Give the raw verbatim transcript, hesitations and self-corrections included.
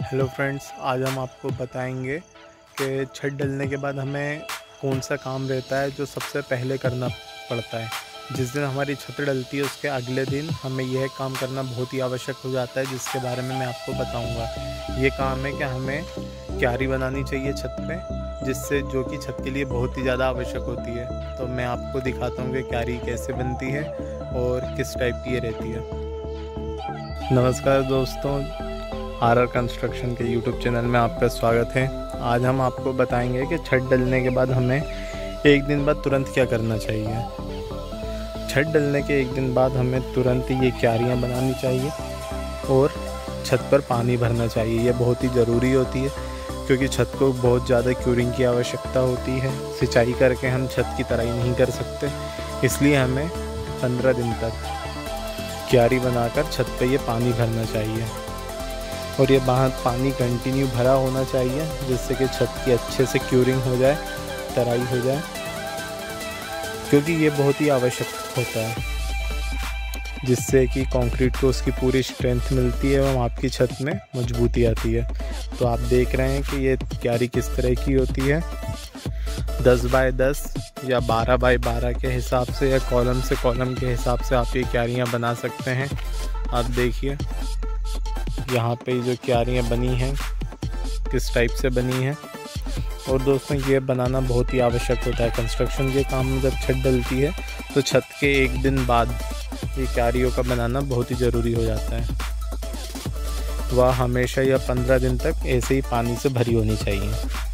Hello friends, आज हम आपको बताएंगे कि छत डलने के बाद हमें कौन सा काम रहता है जो सबसे पहले करना पड़ता है। जिस दिन हमारी छत डलती है उसके अगले दिन हमें यह काम करना बहुत ही आवश्यक हो जाता है, जिसके बारे में मैं आपको बताऊंगा। ये काम है कि हमें क्यारी बनानी चाहिए छत पे, जिससे जो कि छत के लिए बहुत ही ज़्यादा आवश्यक होती है। तो मैं आपको दिखाता हूँ कि क्यारी कैसे बनती है और किस टाइप की ये रहती है। नमस्कार दोस्तों, आर आर कंस्ट्रक्शन के यूट्यूब चैनल में आपका स्वागत है। आज हम आपको बताएंगे कि छत डलने के बाद हमें एक दिन बाद तुरंत क्या करना चाहिए। छत डलने के एक दिन बाद हमें तुरंत ये क्यारियाँ बनानी चाहिए और छत पर पानी भरना चाहिए। ये बहुत ही ज़रूरी होती है क्योंकि छत को बहुत ज़्यादा क्यूरिंग की आवश्यकता होती है। सिंचाई करके हम छत की तराई नहीं कर सकते, इसलिए हमें पंद्रह दिन तक क्यारी बनाकर छत पे ये पानी भरना चाहिए और ये बाहर पानी कंटिन्यू भरा होना चाहिए, जिससे कि छत की अच्छे से क्यूरिंग हो जाए, तराई हो जाए, क्योंकि ये बहुत ही आवश्यक होता है, जिससे कि कंक्रीट को उसकी पूरी स्ट्रेंथ मिलती है एवं आपकी छत में मजबूती आती है। तो आप देख रहे हैं कि ये क्यारी किस तरह की होती है। दस बाय दस या बारह बाय बारह के हिसाब से या कॉलम से कॉलम के हिसाब से आप ये क्यारियाँ बना सकते हैं। आप देखिए यहाँ पे जो क्यारियाँ बनी हैं किस टाइप से बनी हैं। और दोस्तों, ये बनाना बहुत ही आवश्यक होता है कंस्ट्रक्शन के काम में। जब छत डलती है तो छत के एक दिन बाद ये क्यारियों का बनाना बहुत ही ज़रूरी हो जाता है। वह हमेशा या पंद्रह दिन तक ऐसे ही पानी से भरी होनी चाहिए।